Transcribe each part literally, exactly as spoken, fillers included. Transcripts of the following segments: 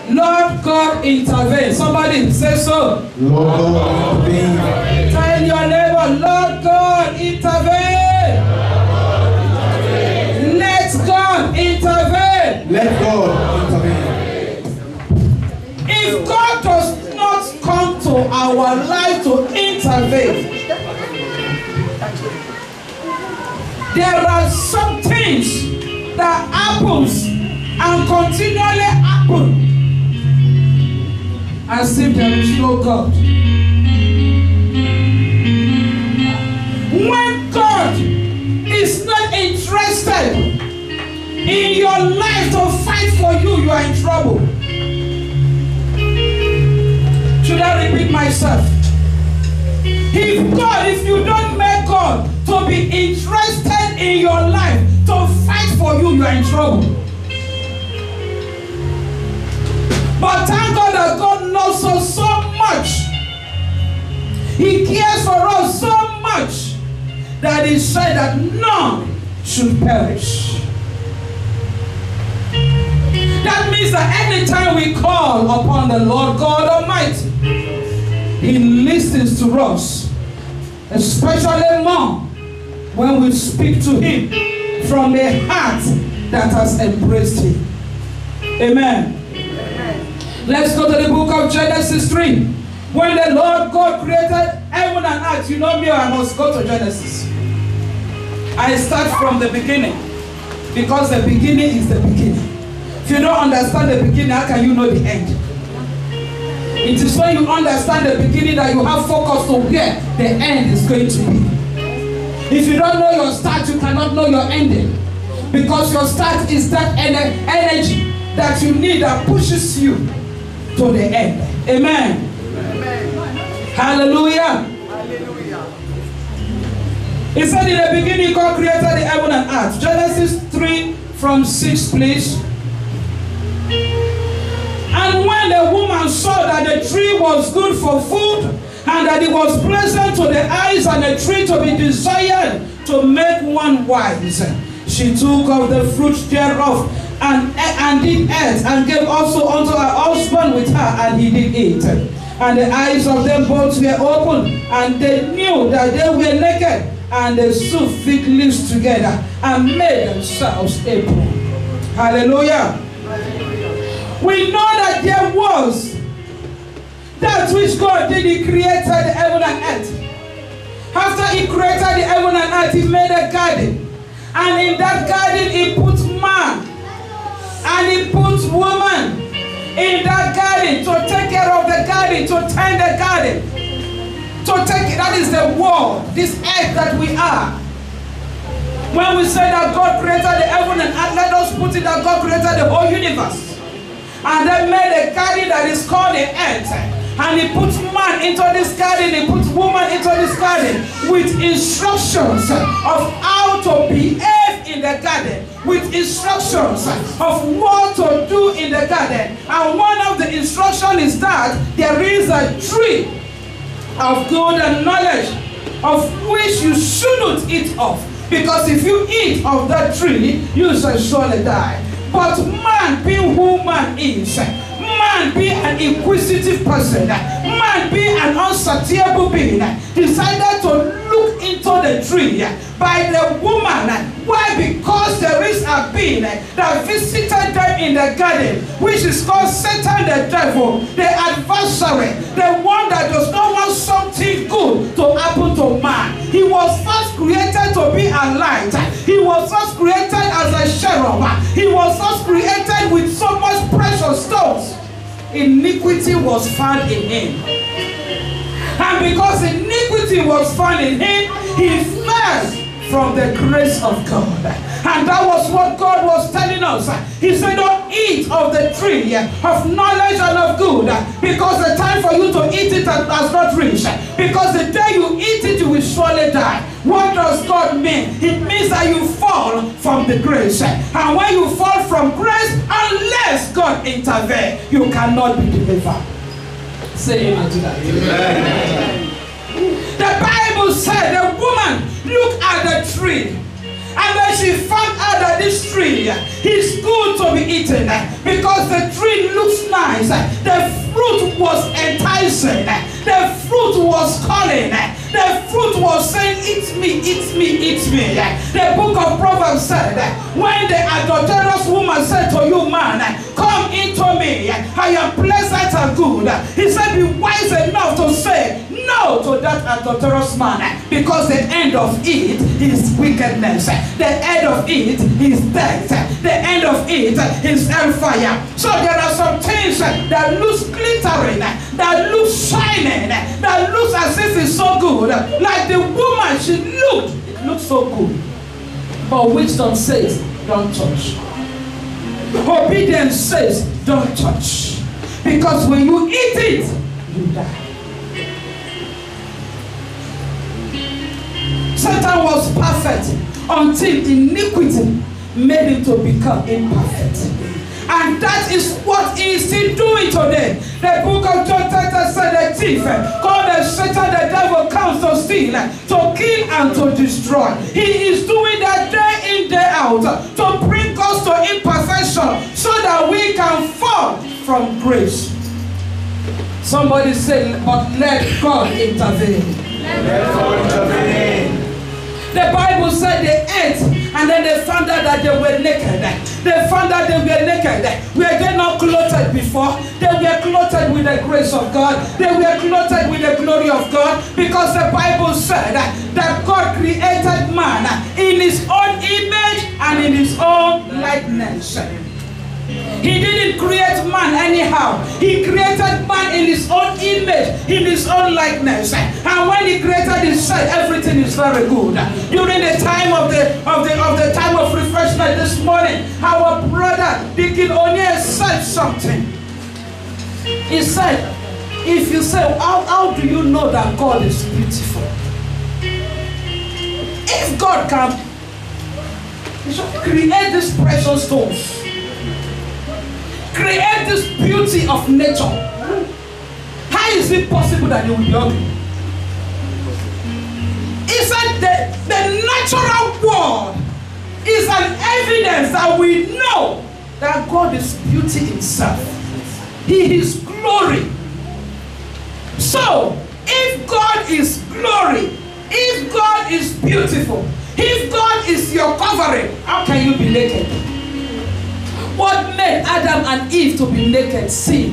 Lord God intervene. Somebody say so. Lord God intervene. Tell your neighbor, Lord God intervene. Let God intervene. Let God intervene. If God does not come to our life to intervene, there are some things that happens and continually happen as if there is no God. When God is not interested in your life to fight for you, you are in trouble. Should I repeat myself? If God, if you don't make God to be interested in your life, to fight for you, you are in trouble. But thank God that God loves us so much. He cares for us so much that He said that none should perish. That means that anytime we call upon the Lord God Almighty, He listens to us, especially more when we speak to Him from a heart that has embraced Him. Amen. Amen. Let's go to the book of Genesis three. When the Lord God created heaven and earth, you know me, I must go to Genesis. I start from the beginning because the beginning is the beginning. If you don't understand the beginning, how can you know the end? It is when you understand the beginning that you have focus to where the end is going to be. If you don't know your start, you cannot know your ending. Because your start is that ener energy that you need that pushes you to the end. Amen. Amen. Hallelujah. Hallelujah. He said in the beginning God created the heaven and earth. Genesis three from six, please. And when the woman saw that the tree was good for food, and that it was pleasant to the eyes, and a tree to be desired to make one wise, she took of the fruit thereof, and, and did eat, and gave also unto her husband with her, and he did eat. And the eyes of them both were open, and they knew that they were naked, and they sewed fig leaves together, and made themselves aprons. Hallelujah. We know that there was that which God did. He created the heaven and earth. After He created the heaven and earth, He made a garden. And in that garden, He put man. And He put woman in that garden to take care of the garden, to tend the garden. To take, that is the world, this earth that we are. When we say that God created the heaven and earth, let us put it that God created the whole universe. And then made a garden that is called the earth. And He put man into this garden, He put woman into this garden with instructions of how to behave in the garden, with instructions of what to do in the garden. And one of the instructions is that there is a tree of good and knowledge, of which you shouldn't eat of, because if you eat of that tree, you shall surely die. But man, being who man is, man be an inquisitive person, man be an unsatiable being, decided to look into the tree by the woman. Why? Because there is a being that visited them in the garden, which is called Satan the devil, the adversary, the one that does not want something good to happen to man. He was first created to be a light. He was first created as a cherub. He was first created with so much precious stones. Iniquity was found in him. And because iniquity was found in him, he fell from the grace of God. And that was what God was telling us. He said, don't eat of the tree of knowledge and of good, because the time for you to eat it has not reached. Because the day you eat it, you will surely die. What does God mean? It means that you fall from the grace. And when you fall from grace, unless God intervenes, you cannot be delivered. Say amen to that. Amen. The Bible said the woman looked at the tree, and when she found out that this tree is good to be eaten, because the tree looks nice, with me. The book of Proverbs said, when the adulterous woman said to you, man, come into me, I am pleasant and good. He said, be wise enough to say no to that adulterous man, because the end of it is wickedness. The end of it is death. The end of it is hellfire. So there are some things that looks glittering, that looks shining, that looks as if it's so good. Like the woman, she looked, it looks so good. But wisdom says, don't touch. Obedience says, don't touch. Because when you eat it, you die. Satan was perfect until iniquity made him to become imperfect. And that is what he is still doing today. The book of John chapter said the thief called the Satan, the devil, comes to steal, to kill, and to destroy. He is doing that day in, day out, to bring us to imperfection so that we can fall from grace. Somebody say, but let God intervene. Let God intervene. The Bible said they ate, and then they found out that they were naked. They found out they were naked. Were they not clothed before? They were clothed with the grace of God. They were clothed with the glory of God, because the Bible said that God created man in his own image and in his own likeness. He didn't create man anyhow. He created man in his own image, in his own likeness. And when he created, he said everything is very good. During the time of the of the of the time of refreshment this morning, our brother Deacon O'Neill said something. He said, if you say, how, how do you know that God is beautiful? If God can create these precious stones, create this beauty of nature, how is it possible that you will be ugly? He said the, the natural world is an evidence that we know that God is beauty himself. He is glory. So, if God is glory, if God is beautiful, if God is your covering, how can you be naked? What made Adam and Eve to be naked? Sin.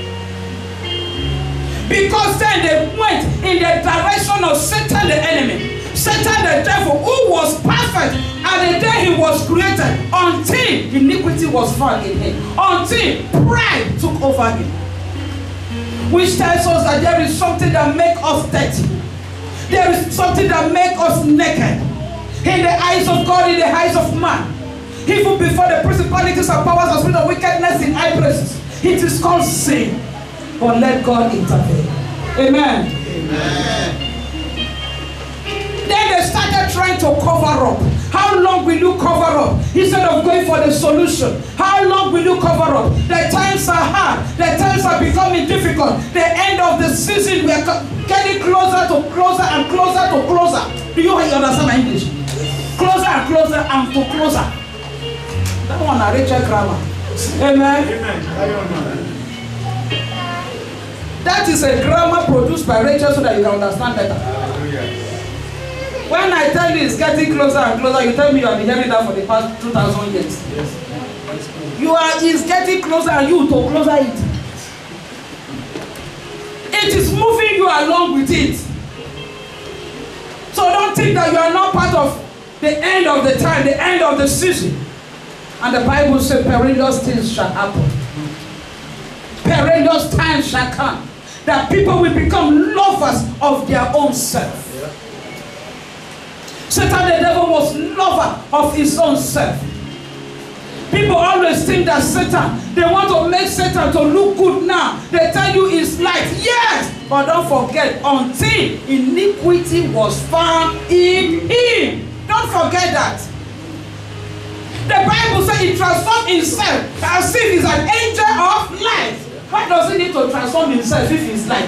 Because then they went in the direction of Satan the enemy. Satan the devil, who was perfect at the day he was created, until iniquity was found in him, until pride took over him. Which tells us that there is something that makes us dirty. There is something that makes us naked. In the eyes of God, in the eyes of man. Even before the principalities and powers and spirit of wickedness in high places, it is called sin. But let God intervene. Amen. Amen. Then they started trying to cover up. How long will you cover up? Instead of going for the solution, how long will you cover up? The times are hard. The times are becoming difficult. The end of the season, we are getting closer to closer and closer to closer. Do you understand my English? Closer and closer and to closer. That one is Rachel grammar. Amen. Amen. That is a grammar produced by Rachel so that you can understand better. Hallelujah. When I tell you it's getting closer and closer, you tell me you have been hearing that for the past two thousand years. Yes. You are, it's getting closer and you to closer it. It is moving you along with it. So don't think that you are not part of the end of the time, the end of the season. And the Bible says perilous things shall happen. Perilous times shall come. That people will become lovers of their own self. Yeah. Satan the devil was lover of his own self. People always think that Satan, they want to make Satan to look good now. They tell you it's light. Yes, but don't forget, until iniquity was found in him. Don't forget that. The Bible says he transformed himself as if he's an angel of light. Why does he need to transform himself if he's light?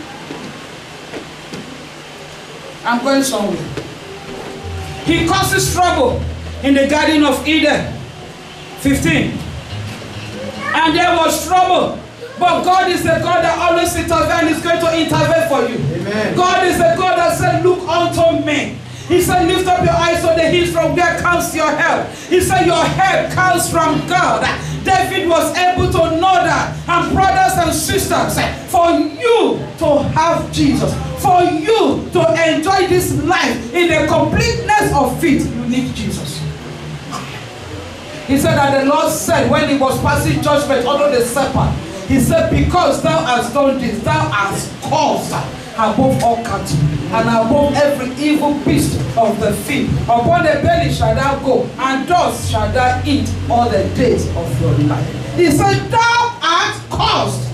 I'm going somewhere. He causes trouble in the Garden of Eden. fifteen. And there was trouble. But God is the God that always intervenes. He's going to intervene for you. Amen. God is the God that said, look unto me. He said, lift up your eyes to the hills, from where comes your help. He said, your help comes from God. David was able to know that. And brothers and sisters, for you to have Jesus, for you to enjoy this life in the completeness of it, you need Jesus. He said that the Lord said when he was passing judgment under the serpent, he said, because thou hast done this, thou hast caused above all cattle and above every evil beast of the field. Upon the belly shall thou go, and thus shall thou eat all the days of your life. He said, thou art caused.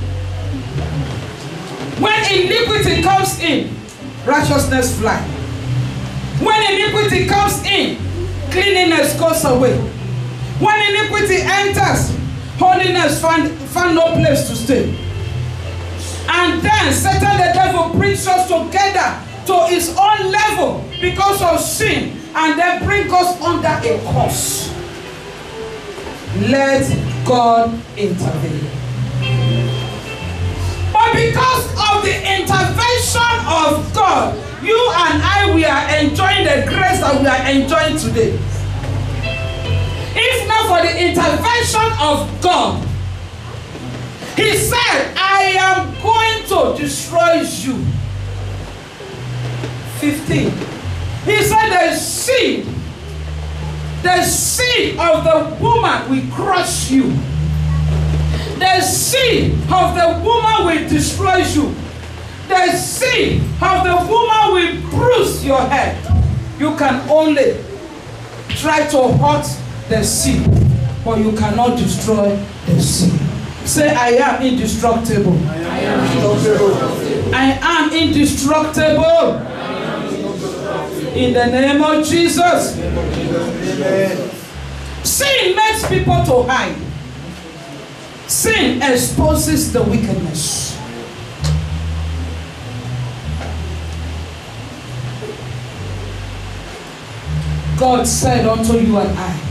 When iniquity comes in, righteousness flies. When iniquity comes in, cleanliness goes away. When iniquity enters, holiness find, find no place to stay. And then Satan the devil brings us together to his own level because of sin, and then brings us under a curse. Let God intervene. But because of the intervention of God, you and I, we are enjoying the grace that we are enjoying today. If not for the intervention of God, he said, I am going to destroy you. fifteen. He said, the seed, the seed of the woman will crush you. The seed of the woman will destroy you. The seed of the woman will bruise your head. You can only try to hurt the seed, but you cannot destroy the seed. Say, I am indestructible. I am indestructible. I am indestructible. In the name of Jesus. Amen. Sin makes people to hide. Sin exposes the wickedness. God said unto you and I,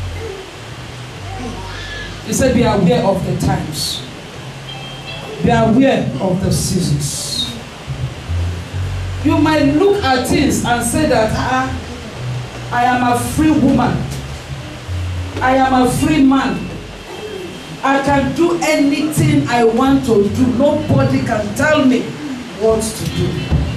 he said, be aware of the times. Be aware of the seasons. You might look at things and say that, ah, I am a free woman. I am a free man. I can do anything I want to do. Nobody can tell me what to do.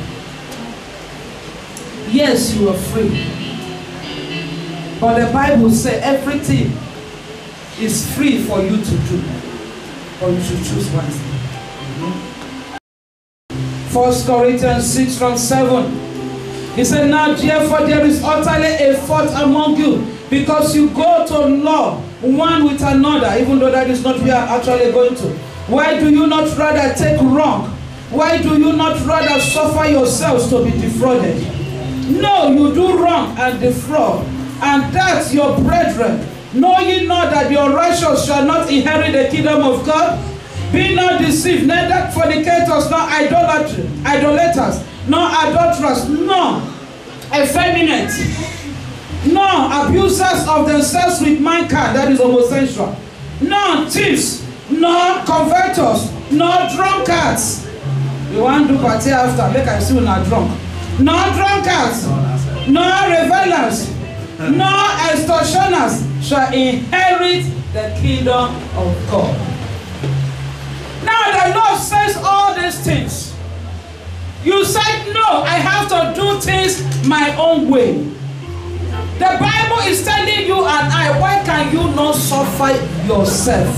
Yes, you are free. But the Bible says everything is free for you to do, but you should choose one thing. First Corinthians six from seven. He said, now therefore there is utterly a fault among you, because you go to law one with another, even though that is not where you are actually going to. Why do you not rather take wrong? Why do you not rather suffer yourselves to be defrauded? No, you do wrong and defraud, and that your brethren. Know ye not that your righteous shall not inherit the kingdom of God? Be not deceived, neither fornicators, nor idolatry, idolaters, nor adulterers, nor effeminate, nor abusers of themselves with mankind, that is homosexual, nor thieves, nor covetous, nor drunkards. You want to party after, make I see you not drunk. Nor drunkards, nor revelers, nor extortioners shall inherit the kingdom of God. Now the Lord says all these things. You said, no, I have to do things my own way. The Bible is telling you and I, why can you not suffer yourself?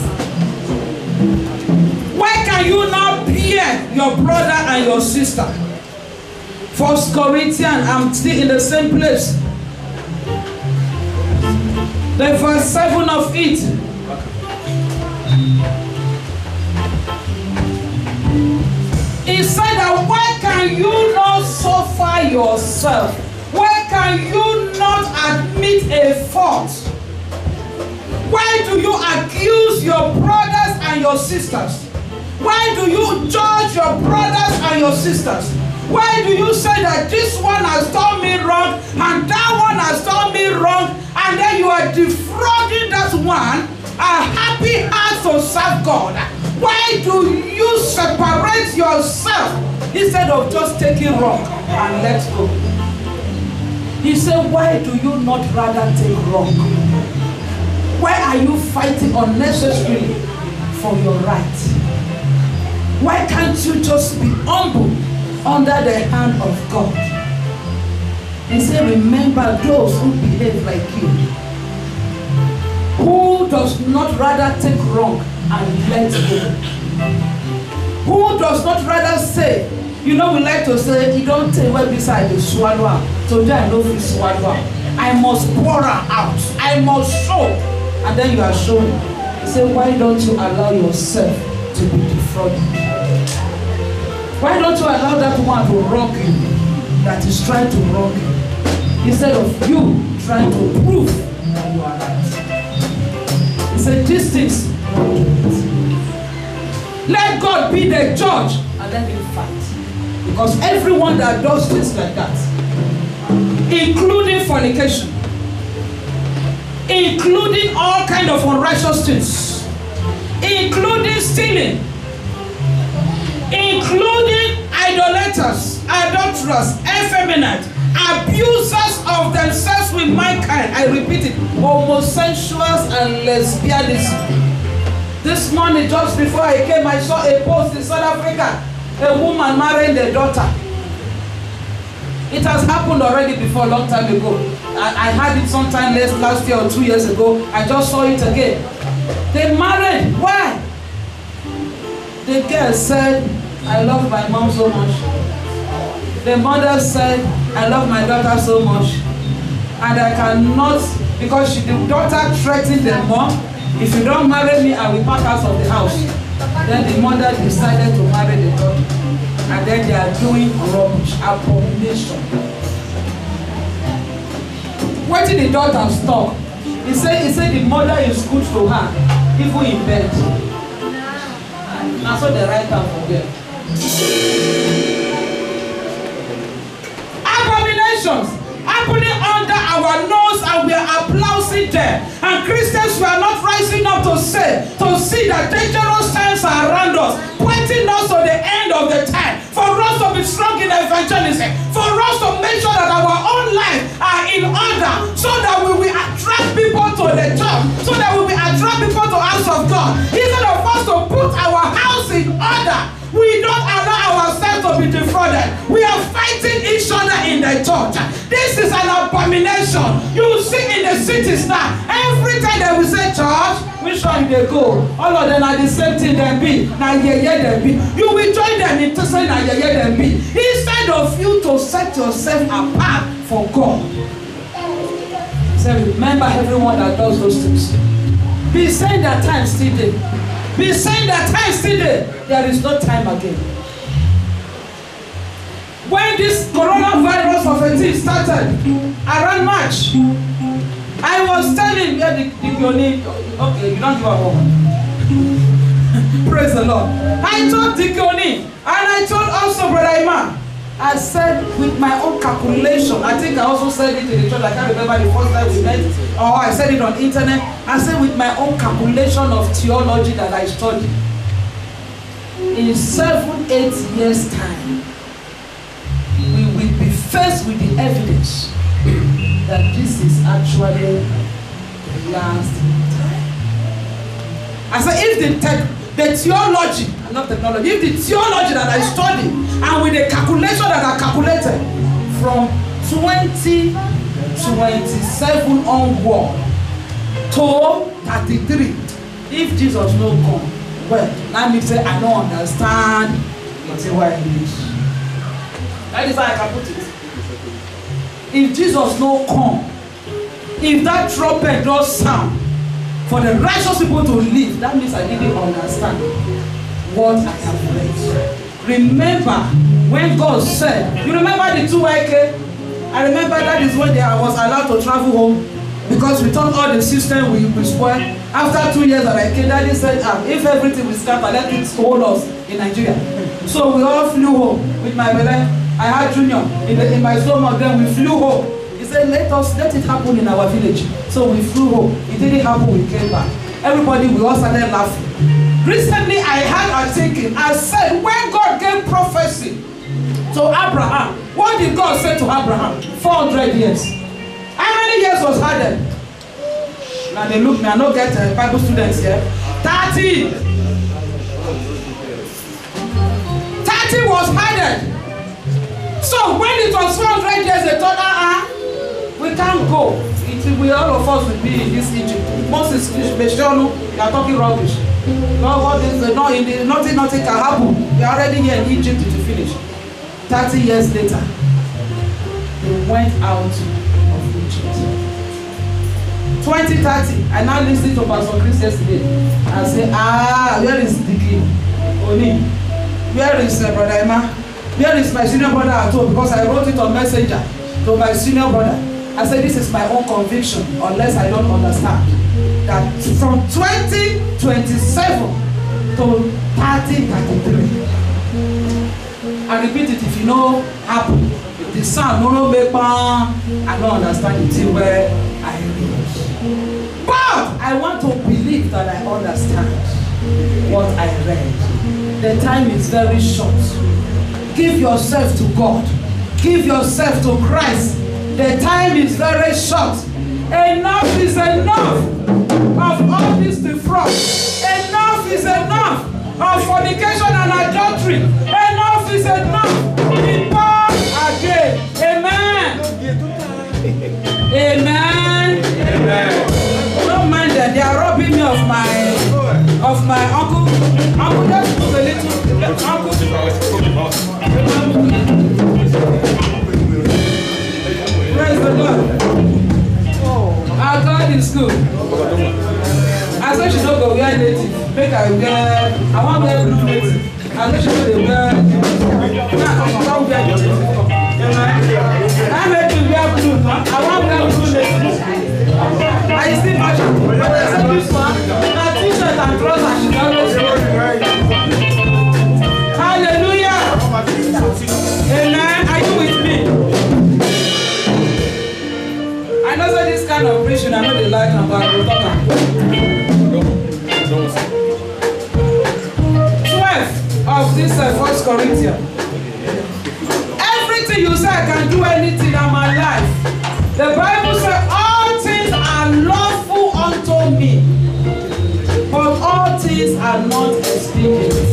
Why can you not peer your brother and your sister? First Corinthians, I'm still in the same place. The verse seven of it. He said that why can you not suffer yourself? Why can you not admit a fault? Why do you accuse your brothers and your sisters? Why do you judge your brothers and your sisters? Why do you say that this one has done me wrong and that one has done me wrong, and then you are defrauding that one a happy heart to serve God? Why do you separate yourself instead of just taking wrong and let go? He said, why do you not rather take wrong? Why are you fighting unnecessarily for your right? Why can't you just be humble under the hand of God? He said, remember those who behave like you, who does not rather take wrong and let go, who does not rather say, you know, we like to say, you don't take well beside the swallow. Today I know if swallow. I must pour her out. I must show. And then you are showing. He said, why don't you allow yourself to be defrauded? Why don't you allow that one to wrong you that is trying to wrong you? Instead of you trying to prove that you are right. He said, these things, let God be the judge and let him fight. Because everyone that does things like that, including fornication, including all kind of unrighteous things, including stealing, including idolaters, adulterers, effeminate, abusers of themselves with mankind, I repeat it, homosexuals and lesbianism. This morning, just before I came, I saw a post in South Africa. A woman marrying their daughter. It has happened already before, a long time ago. I, I had it sometime last, last year or two years ago. I just saw it again. They married. Why? The girl said, I love my mom so much. The mother said, I love my daughter so much. And I cannot, because she, the daughter threatened the mom, if you don't marry me, I will pack out of the house. Then the mother decided to marry the daughter. And then they are doing rubbish, abomination. What did the daughter stop? He said, he said the mother is good to her, even in bed. And that's what the writer forget. Abominations happening under our nose, and we are applauding them. And Christians were not rising up to say, to see that dangerous times are around us, pointing us to the end of the time. For us to be strong in evangelism, for us to make sure that our own lives are in order, so that we will attract people to the church, so that we will attract people to the house of God. Instead of us to put our house in order, we don't allow ourselves to be defrauded. We are fighting each other in the church. This is an abomination. You see in the cities now, every time they will say church, which one they go? All of them are the same thing they be. Now yeah, yeah, they be. You will join them in to say now yeah, yeah, they be. Instead of you to set yourself apart for God. So remember everyone that does those things. Be saying that time still there. Be saying that time still there. There is no time again. When this coronavirus of eighteen started around March, I was telling yeah, the, the Dione, okay, you don't give a woman. Praise the Lord. I told Dione, and I told also Brother Iman, I said with my own calculation, I think I also said it in the church, I can't remember the first time we met, or I said it on internet. I said with my own calculation of theology that I studied, in seven, eight years time, we will be faced with the evidence that this is actually the last time. I said if the, the theology, not technology, if the theology that I studied, and with the calculation that I calculated from twenty twenty-seven onward to thirty-three, if Jesus no come, well, let me say I don't understand what's why it is. That is how I can put it. If Jesus no come, if that trumpet does sound for the righteous people to live, that means I didn't understand what I have read. Remember when God said, you remember the two I K? I remember that is when they, I was allowed to travel home, because we thought all the system we will spoil. After two years that I came, Daddy said, ah, if everything will scatter, let it hold us in Nigeria. So we all flew home with my brother. I had Junior in, the, in my stomach. Then we flew home. He said, let us let it happen in our village. So we flew home. It didn't happen. We came back. Everybody, we all started laughing. Recently, I had a thinking. I said, when God gave prophecy to to Abraham. What did God say to Abraham? four hundred years. How many years was added? Now they look me, I don't get uh, Bible students here. thirty. thirty was added. So when it was four hundred years, they thought, ah, uh-uh, we can't go. It will, all of us will be in this Egypt. Moses, Meshonu, they are talking rubbish. No, what is the, no, in the, nothing, nothing can happen. They are already here in Egypt to finish. thirty years later, they went out of Egypt. twenty thirty, I now listened to Pastor Chris yesterday and say, ah, where is the king? Oni, where is uh, Brother Emma? Where is my senior brother at home? Because I wrote it on Messenger to my senior brother. I said, this is my own conviction, unless I don't understand. That from twenty twenty-seven to thirty thirty-three. I repeat it, if you know happen, the sound no no make pan, I don't understand it till where I read. But I want to believe that I understand what I read. The time is very short. Give yourself to God. Give yourself to Christ. The time is very short. Enough is enough of all this defraud. Enough is enough of fornication and adultery. Enough is enough. Be born again. Amen. Amen. Amen. Don't mind that they are robbing me of my of my uncle. Uncle, just put a little uncle. Praise the Lord. Our God is good. I said she don't go wear native. Make I wear. I want wear blue native. I said she don't dey wear. Now I want wear native. I made you wear blue. I want wear blue native. I still match. But I said this one. Na t-shirt and trousers she always wear. Hallelujah. Amen. Are you with me? I know that this kind of preaching, I know they like them, but I will talk about twelve of this uh, First Corinthians. Everything you say, I can do anything in my life. The Bible says, all things are lawful unto me, but all things are not expedient.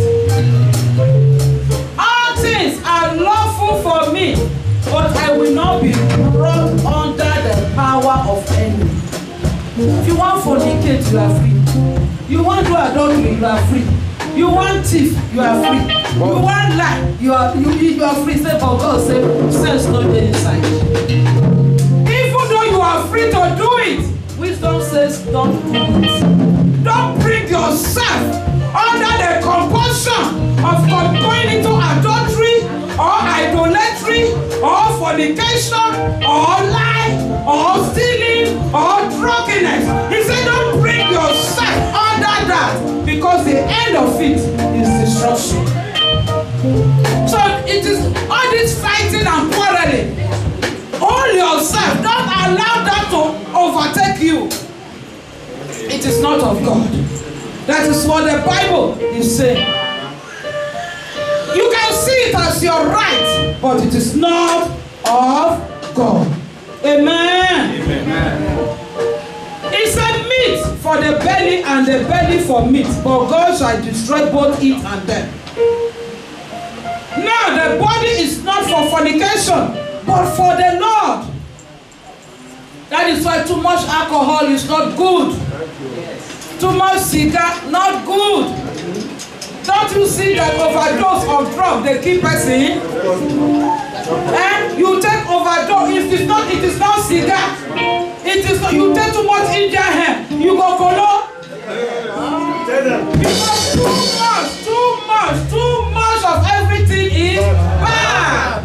All things are lawful for me, but I will not be brought under the power of enemy. If you want fornicate, you are free. You want to do adultery, you are free. You want thief, you are free. You want lie, you are you, you are free. Say, but God say, sense not there inside. Even though you are free to do it, wisdom says don't do it. Don't bring yourself under the compulsion of going into adultery or idolatry or fornication or lie or stealing or drunkenness. He said don't bring yourself under that, because the end of it is destruction. So it is all this fighting and quarreling. Hold yourself. Don't allow that to overtake you. It is not of God. That is what the Bible is saying. You can see it as your right, but it is not of God. Amen. Amen. It's a meat for the belly and the belly for meat, but God shall destroy both it and them. Now the body is not for fornication, but for the Lord. That is why too much alcohol is not good. Too much cigar, not good. Don't you see that overdose of drugs they keep person? And you take overdose. If it's not, it is not cigar. It is not. You take too much Indian hemp. You go follow. Because too much, too much, too much of everything is bad.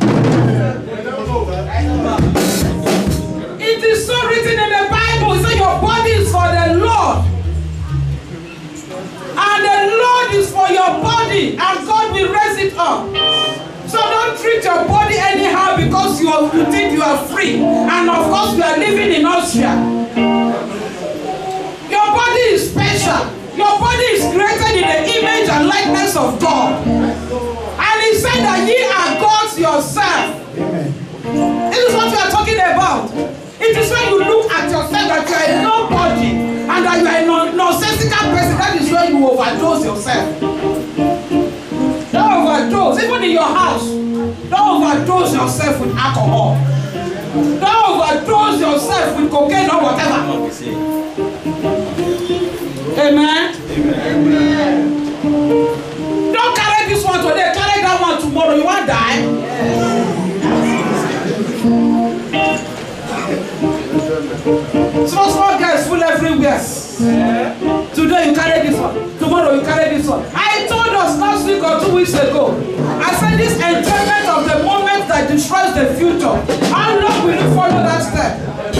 It is so written in the Bible. It says your body is for the Lord. And the Lord is for your body, and God will raise it up. So don't treat your body anyhow because you, are, you think you are free. And of course, you are living in Austria. Your body is special. Your body is created in the image and likeness of God. And He said that ye are God's knows yourself. Amen. This is what we are talking about. It is when you look at yourself that you are a nobody and that you are a non nonsensical person. That is when you overdose yourself. Don't overdose. Even in your house, don't overdose yourself with alcohol. Don't overdose yourself with cocaine or whatever. Amen. Amen. Don't carry this one today, carry that one tomorrow. You won't die. Small, small girls full everywhere. Today you carry this one, tomorrow you carry this one. I told us last week or two weeks ago, I said this enjoyment of the moment that destroys the future. How long will you follow that step?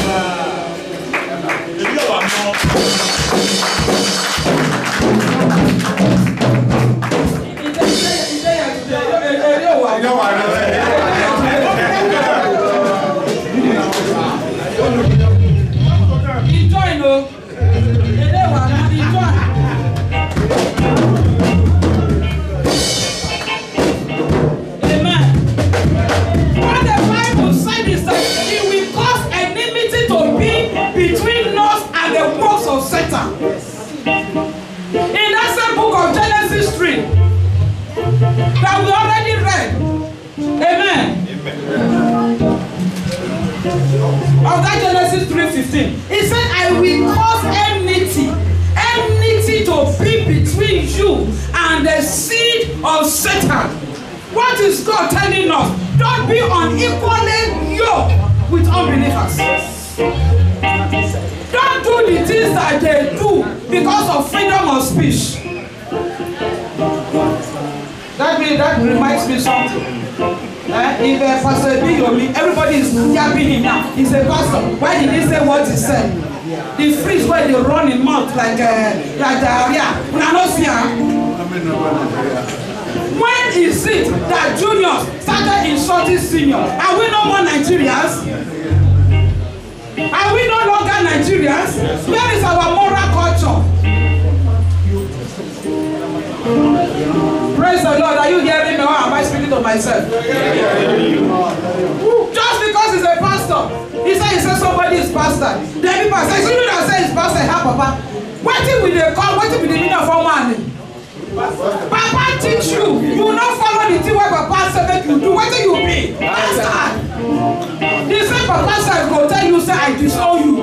Enjoy, no? Amen. What the Bible said is that it will cause enmity to be between us and the works of Satan. In that same book of Genesis three that we already read. Amen. Amen. Of that Genesis three fifteen, he said, I will cause enmity, enmity to be between you and the seed of Satan. What is God telling us? Don't be unequally yoked with unbelievers. Don't do the things that they do because of freedom of speech. That, means, that reminds me something. Uh, if uh, Pastor Biyomi, everybody is yapping him now. He's a pastor. Why did he say what he said? The freeze where they run in mouth like uh, like diarrhea. We are not fear. When is it that juniors started insulting seniors? Are we no more Nigerians? Are we no longer Nigerians? Where is our moral culture? Praise the Lord. Are you hearing me or am I speaking to myself? Just because he's a pastor, he said he said somebody is pastor. Then people say, you don't say he's pastor, ha papa. What will they call? What will the meaning of our man? Papa teach you. You will not follow the thing where Papa said that you do. What will you be? Pastor. He said Papa said go tell you say I disown you.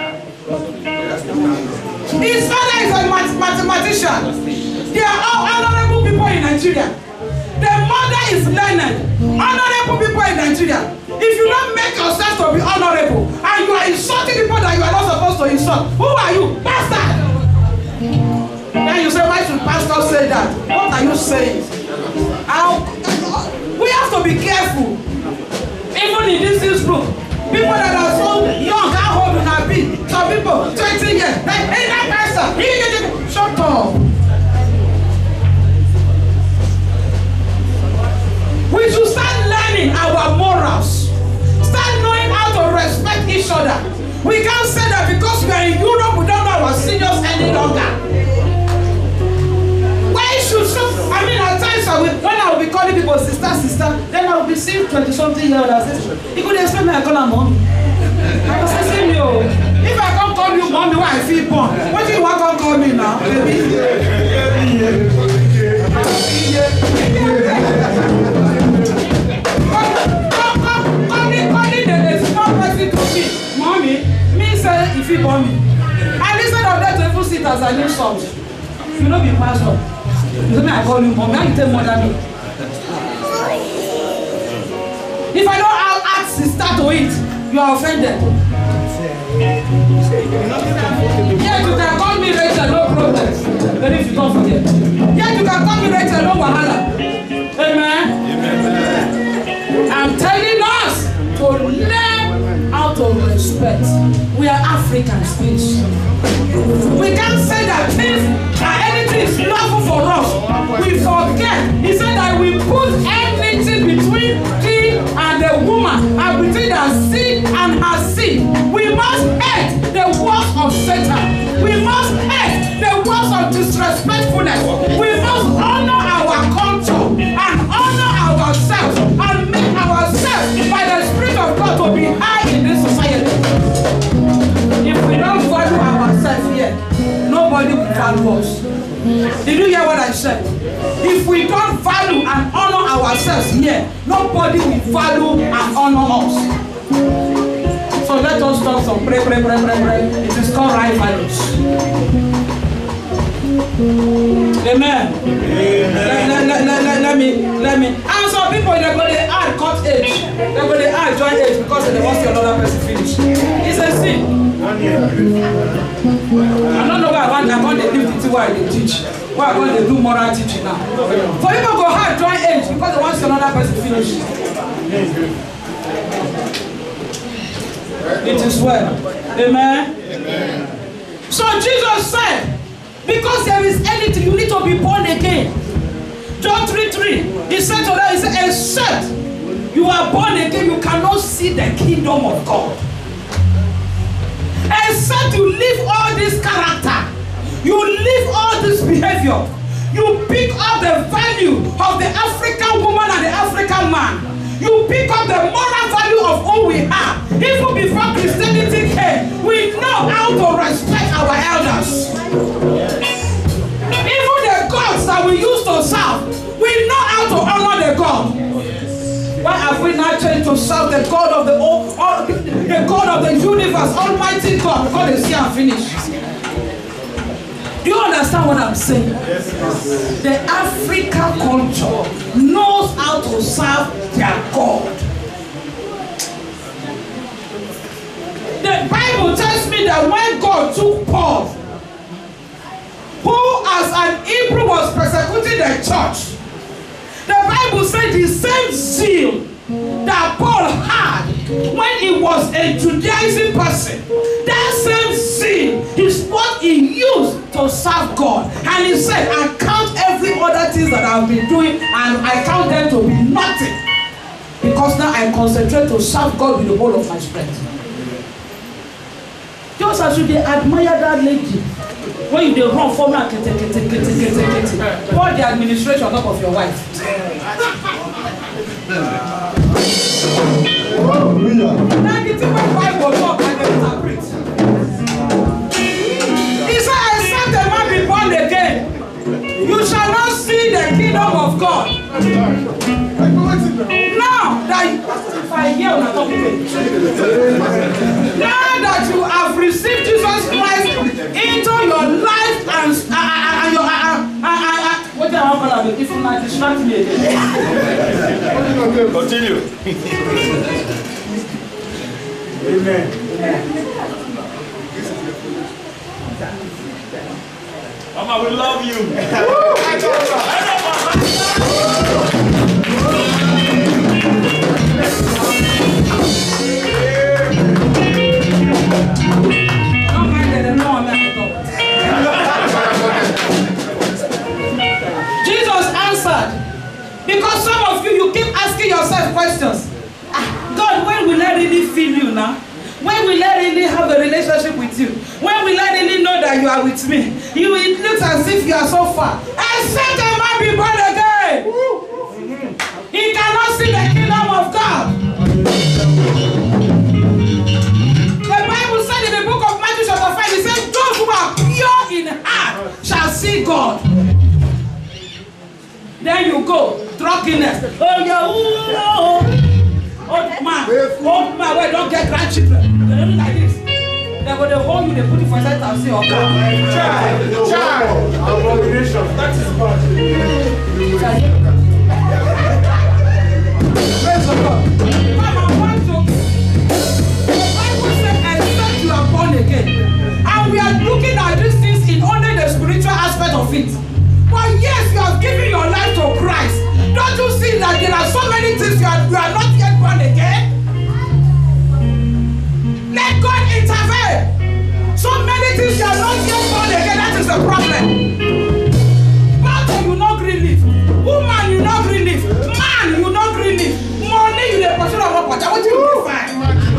His father is a mathematician. They are all honorable people in Nigeria. The mother is learned. Honorable people in Nigeria. If you don't make yourself to be honorable and you are insulting people that you are not supposed to insult, who are you? Pastor! Then you say, why should pastor say that? What are you saying? How? We have to be careful. Even in this, this group, people that are so young, how old will I be? Some people, twenty years. Like, hey, that pastor, shut up. We should start learning our morals. Start knowing how to respect each other. We can't say that because we are in Europe, we don't know our seniors any longer. Why should some, I mean, at times I will, when I will be calling people sister, sister, then I will be seeing twenty something year old and say, you could expect me to call her mom. I was saying, yo, if I can't call you mommy, why I feel born? What do you want to call me now, baby? Mommy, me say if you born me. And instead of that, to even sit as an insult. You know, be pastor. You say, me, I call you mommy. How you tell more than me? If I don't ask sister to it, you are offended. Yeah, you can call me Rachel, no problem. But if you don't forget. Yeah, you can call me Rachel, no wahala. Amen. Amen. I'm telling us to learn how to respect. We are Africans, please. We can't say that things that anything is lawful for us. We forget. He said that we put enmity between he and the woman, and between the seed and her seed. We must hate the works of Satan. We must hate the works of disrespectfulness. We must honor our culture and honor ourselves and make If we don't value and honor ourselves here, nobody will value and honor us. So let us talk some pray, pray, pray, pray, pray. It is called right values. Amen. Amen. Let, let, let, let, let me, let me. And some people, they're going to add cut age. They're going to add joint age because they want to see another person finish. It's a sin. I don't know why I want, I want to live it why they teach. Why I want to do moral teaching now. For people go hard joint age because they want to see another person finish. It is well. Amen. Amen. So Jesus said, because there is anything, you need to be born again. John three three. He said to them, he said, except you are born again, you cannot see the kingdom of God. Except you live all this character, you live all this behavior, you pick up the value of the African woman and the African man. You pick up the moral value of who we are. Even before Christianity came, we know how to respect our elders. Even the gods that we used to serve, we know how to honor the God. Why have we not changed to serve the God of the all, all the God of the universe, Almighty God, because they see and finish? Do you understand what I'm saying? Yes, yes. The African culture knows how to serve their God. The Bible tells me that when God took Paul, who as an Hebrew was persecuting the church, the Bible said the same zeal that Paul had when he was a Judaizing person, that same zeal is what he used to serve God. And he said, I count every other thing that I've been doing and I count them to be nothing, because now I concentrate to serve God with the whole of my strength. Just as you admire that lady when you run for me, put the administration on top of your wife. Now the thing when Bible talk and they interpret. He said, except a man be born again, you shall not see the kingdom of God. Now that if I hear on now that you have received Jesus Christ into your life and uh, and your uh, uh, uh, uh, what the hell gonna do if you not distract me again? Continue. Amen. Mama, we love you. Jesus answered, because some of you, you keep asking yourself questions. Ah, God, when will I really feel you now? When will I really have a relationship with you? When will I really know that you are with me? You, it looks as if you are so far. Except a man be born again, he cannot see the kingdom of God. The Bible said in the book of Matthew chapter five, it says, those who are pure in heart shall see God. Then you go, drunkenness. Oh, yeah, oh, old man, old man, where don't get grandchildren. They don't like this. They go to hold you, they put you for side and say, oh, child, child, abomination. That is bad. Praise the Lord. Mama, one joke. The Bible said, except you are born again. And we are looking at these things in only the spiritual aspect of it. But yes, you have given your life to Christ. Don't you see that there are so many things you are, you are not yet born again? Let God intervene. So many things you are not yet born again. That is the problem. Battle you not green leaf. Woman you not green leaf. Man you not green leaf. Money you the person of what what you will find.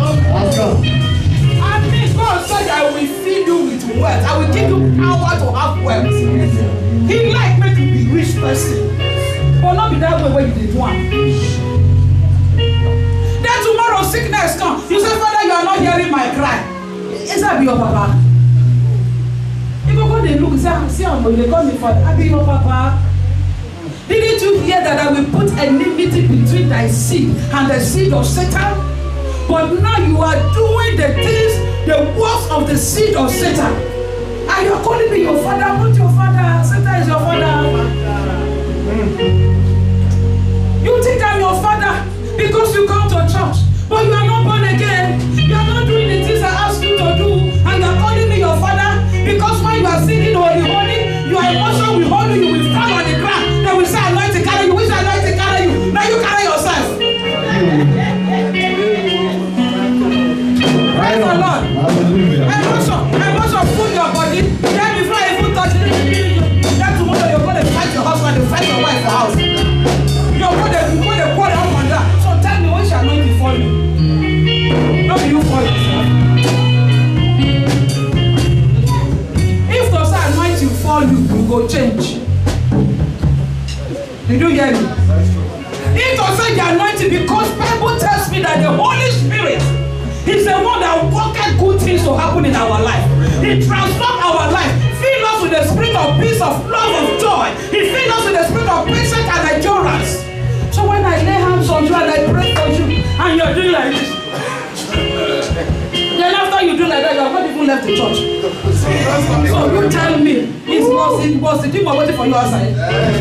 I mean, God said I will feed you with wealth. I will give you power to have wealth. He like make you be rich person. But not be that way when you did one. Then tomorrow sickness come. You say, Father, you are not hearing my cry. Is that be your papa? If you go they look, say, see, I'm going to call me Father. I be your papa. that I will put enmity between thy seed and the seed of Satan. But now you are doing the things, the works of the seed of Satan. And you are calling me your father. I'm not your father. Satan is your father. You think I'm your father because you come to church, but you are not born again. You are not doing the things I ask you to do, and you are calling me your father because when you are singing holy, holy, your emotion will hold you, you will fall on the ground. They will say, anointing carry you. Which anointing carry you? Now you carry yourself. Praise the Lord. Emotion, emotion, put your body. Then before I even touch it, then tomorrow you're going to fight your husband, you fight your wife for house. You're going to put the quarter up on that. So tell me, what shall anointing for you? Not you for yourself. If those anointing for you, you go change. Did you hear me? If those the anointing, because Bible tells me that the Holy Spirit is the one that worketh good things to happen in our life. He transforms our life. Fill us with the spirit of peace, of love, of joy. He fills us with the spirit of patience and endurance. So when I lay hands on you and I pray for you, and you're doing like this, then after you do like that, you have not even left the church. So you tell me, it was, it was the demon waiting for you outside.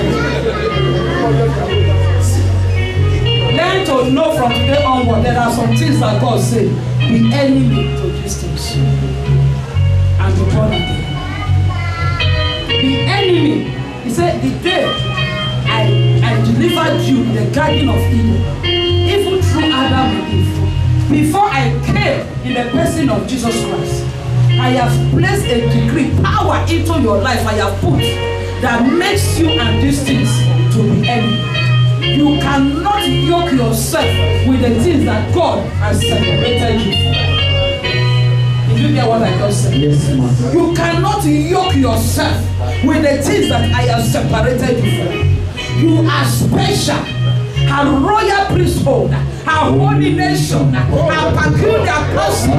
Learn to know from today onward there are some things that God said, be enemy to these things and be born again. The enemy, he said, the day I, I delivered you in the Garden of Eden, even through Adam and Eve, before I came in the person of Jesus Christ, I have placed a degree, power into your life I have put that makes you and these things to be enemy. You cannot yoke yourself with the things that God has separated you from. Did you hear what I just said? Yes, ma'am. You cannot yoke yourself with the things that I have separated you from. You are special, a royal priesthood, a holy nation, a peculiar person.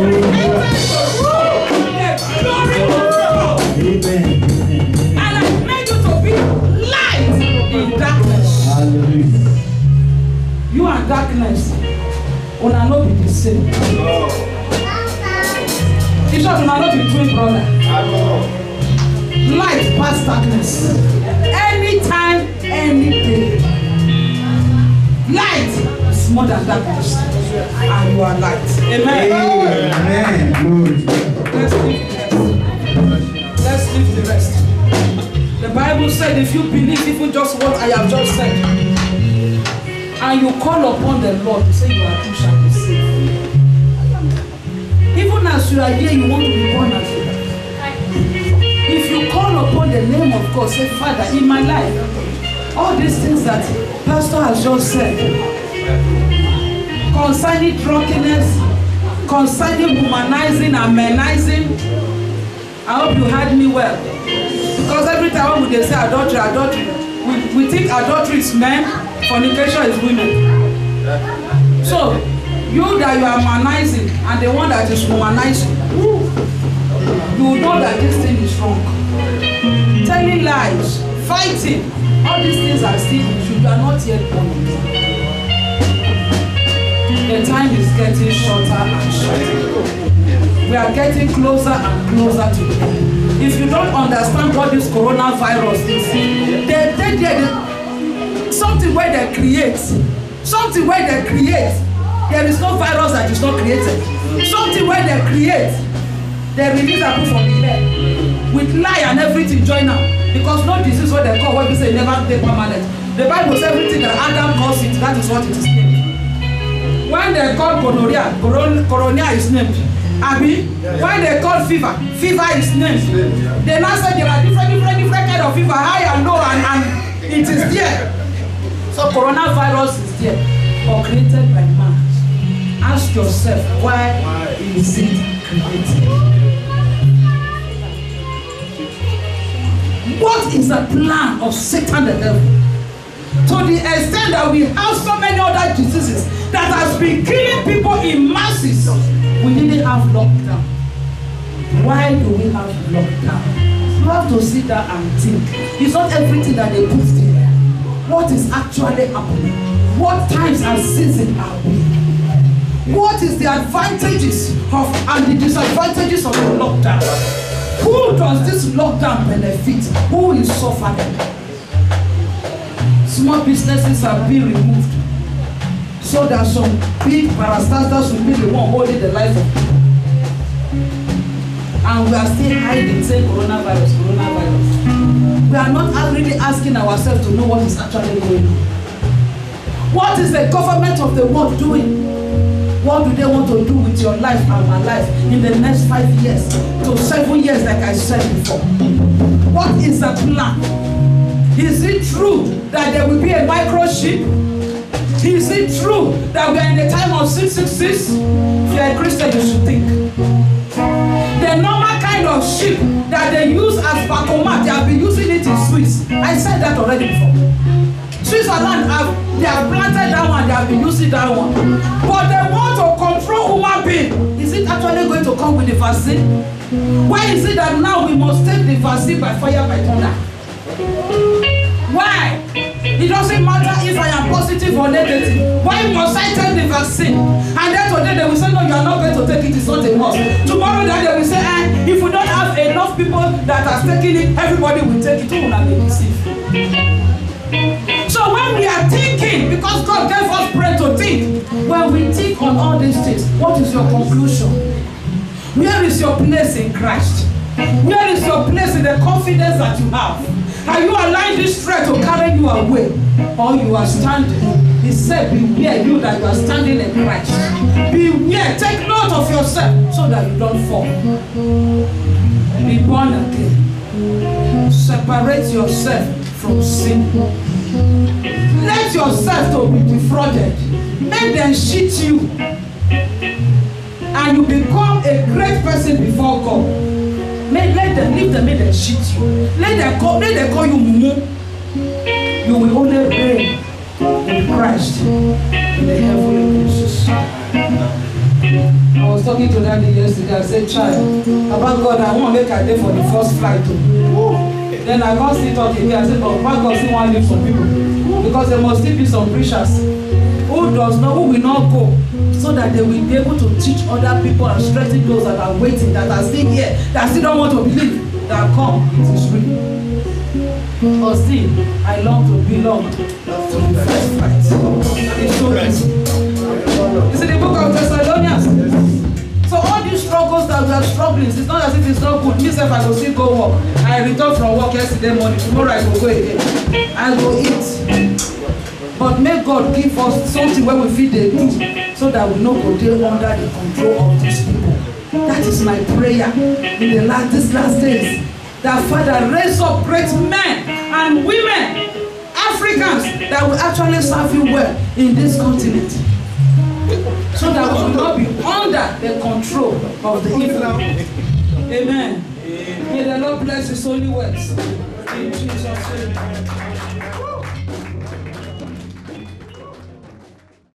The glory of God. And I made you to be light in darkness. Hallelujah. You and darkness will not be the same. In short, will not be twin brother. Light past darkness. Anytime, any day. Light is more than darkness. And you are light. Amen. Amen. Let's leave the rest. Let's leave the rest. The Bible said if you believe even just what I have just said, and you call upon the Lord, you say you are too shall be saved. Even as you are here, you want to be born again. If you call upon the name of God, say, Father, in my life, all these things that Pastor has just said, concerning drunkenness, concerning womanizing and menizing, I hope you heard me well. Because every time when they say adultery, adultery, we, we think adultery is men, fornication is women. So, you that you are manizing and the one that is womanizing, you know that this thing is wrong. Telling lies, fighting, all these things are still issues. You are not yet born again. The time is getting shorter and shorter. We are getting closer and closer to the end. If you don't understand what this coronavirus is, they, they, they, they, something where they create, something where they create, there is no virus that is not created. Something where they create, they release a proof from the air with lie and everything join up. Because no disease what they call what we say never stay permanent. The Bible says everything that Adam calls it, that is what it is named. When they call gonorrhea, gonorrhea is named. Abi, when they call fever, fever is named. They now say there are different, different, different kind of fever, high and low, and, and it is there. So coronavirus is there, or created by man. Ask yourself, why is it created? What is the plan of Satan the devil? To the extent that we have so many other diseases that has been killing people in masses. We didn't have lockdown. Why do we have lockdown? You have to sit down and think. It's not everything that they put there. what is actually happening. What times and seasons are we? What is the advantages of and the disadvantages of the lockdown? Who does this lockdown benefit? Who is suffering? Small businesses are being removed so that some big parastatals will be the one holding the life of people. And we are still hiding, saying coronavirus, coronavirus. We are not really asking ourselves to know what is actually going on. What is the government of the world doing? What do they want to do with your life and my life in the next five years to seven years, like I said before? What is the plan? Is it true that there will be a microchip? Is it true that we are in the time of six six six? If you are a Christian, you should think. The normal kind of ship that they use as bancomat, they have been using it in Swiss. I said that already before. Switzerland, have, they have planted that one, they have been using that one. But they want to control human being. Is it actually going to come with the vaccine? Why is it that now we must take the vaccine by fire, by thunder? Why? It doesn't matter if I am positive or negative. Why must I take the vaccine? And then today they will say, no, you are not going to take it, it's not a must. Tomorrow then they will say, eh, if we don't have enough people that are taking it, everybody will take it. Who will not be deceived? So when we are thinking, because God gave us brain to think, when we think on all these things, what is your conclusion? Where is your place in Christ? Where is your place in the confidence that you have? Are you allowing this threat to carry you away? Or you are standing? He said, beware you that you are standing in Christ. Beware, take note of yourself so that you don't fall. Be born again. Separate yourself from sin. Let yourself to be defrauded. Make them cheat you. And you become a great person before God. Make, let them leave them, make them cheat you. Let them call, let them call you Mumu. You will only reign in Christ in the heavenly places. I was talking to Daddy yesterday. I said, child, about God, I want to make a day for the first flight too. Then I can't still talk again. I said, but about God still want to leave some people. Because there must still be some preachers who does not, who will not go, so that they will be able to teach other people and strengthen those that are waiting, that are still here, that still don't want to believe that come, it is real. But still, I long to belong to the first flight. It's so easy. It's in the book of Thessalonians. So all these struggles that we are struggling, it's not as if it's not good. Me self, I go still go work. I returned from work yesterday morning. Tomorrow I go go again. I go eat. But may God give us something where we feel they do, so that we not go there under the control of these people. That is my prayer in the last these last days. That Father raise up great men and women, Africans, that will actually serve you well in this continent. So that we will not be under the control of the evil. Amen. May the Lord bless his holy words. In Jesus' name.